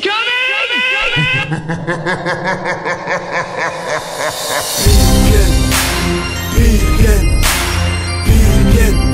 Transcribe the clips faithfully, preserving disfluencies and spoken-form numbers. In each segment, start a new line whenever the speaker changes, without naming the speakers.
Billion, billion,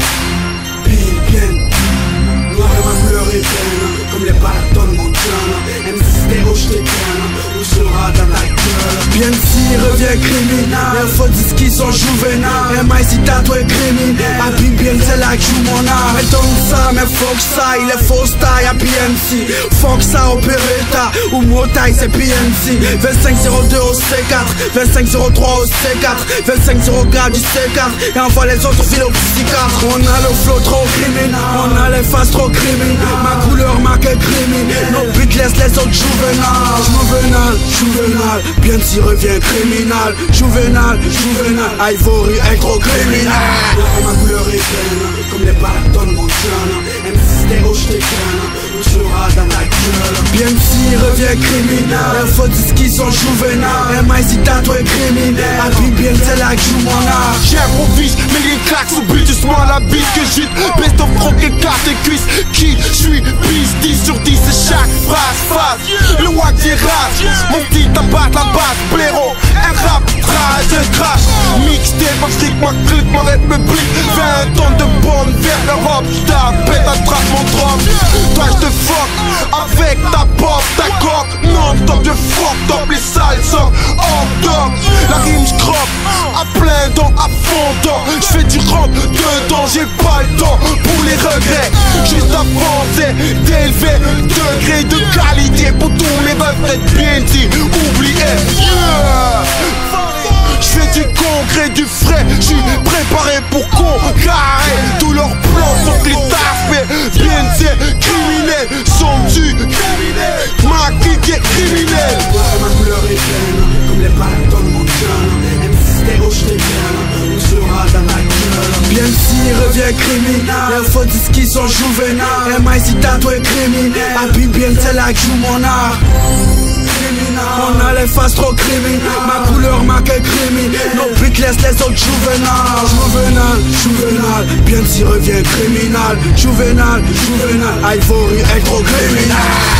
billion. Noir et ma couleur est pleine, comme les balatons de Montana. M C stéréo, j'te gagne, ou sera dans la gueule. Bien si revient criminel, les faux disent qu'ils sont juvénales. M I C tatoué criminel, à P B N c'est là que joue mon art. Mais donc ça, mais faut que ça, il est faux style à P N C. Faut que ça, Opéreta, ou Motaille c'est P N C. Vingt-cinq zéro deux au C quatre, vingt-cinq zéro trois au C quatre, vingt-cinq zéro quatre du C quatre. Et envoie les autres files au psychiatre. On a le flow trop criminel, on a les faces trop criminel. Ma couleur marque criminel, nos buts laissent les autres juvénales. Juvénal, juvénal, bien s'y revient criminal. Juvénal, juvénal, Ivory est trop criminel. Ma couleur est pleine, comme les balatons de Montana. M C stéréo, j'te gagne, ou sera dans la gueule. Bien s'y revient criminel, les faux disent qu'ils sont juvénales. M I C tatoué criminel, à P B N c'est là que joue mon art.
J'improvise, mais les claques sous but, doucement la bite que j'hute. Best of rock et carte et cuisse. Qui j'suis, pisse, dix sur dix et chaque phrase face. Le wack d'Irak, mon style tabac la base. Blaireau, un rap, trash, un crash. Mixtape, ma flic, ma clique, ma rep me blique. vingt tonnes de bombes vers l'Europe. J't'appelle, attrape mon drop. Toi j'te fuck avec ta pop, ta coque. Non, stop, je fuck top les sales socks. Hors dog, la rime j'croque. À plein dents, à fond dents. J'fais du rock dedans, j'ai pas le temps pour les regrets. Juste avancer, d'élever degré de qualité pour tous mes rêves d'être bien dit. Oubliez, yeah. J'fais du concret, du frais, j'suis préparé pour contrecarrer tous leurs plans sont les tasses, mais bien c'est criminel, sont-tu criminel? Ma clique est criminelle.
Ouais, ma couleur est pleine, comme les balatons de Montana. M C stéréo, j'te gagne, ou sera dans la gueule. Bien si revient criminel, les faux disent qu'ils sont juvénales. M I C tatoué criminel, à P B N c'est là que joue mon art. On a les faces trop criminelles, ma couleur marque criminel. Nos buts laissent les autres juvénales. Juvénal, juvénal, bien s'y revient criminal. Juvénal, juvénal, Ivory est trop criminel.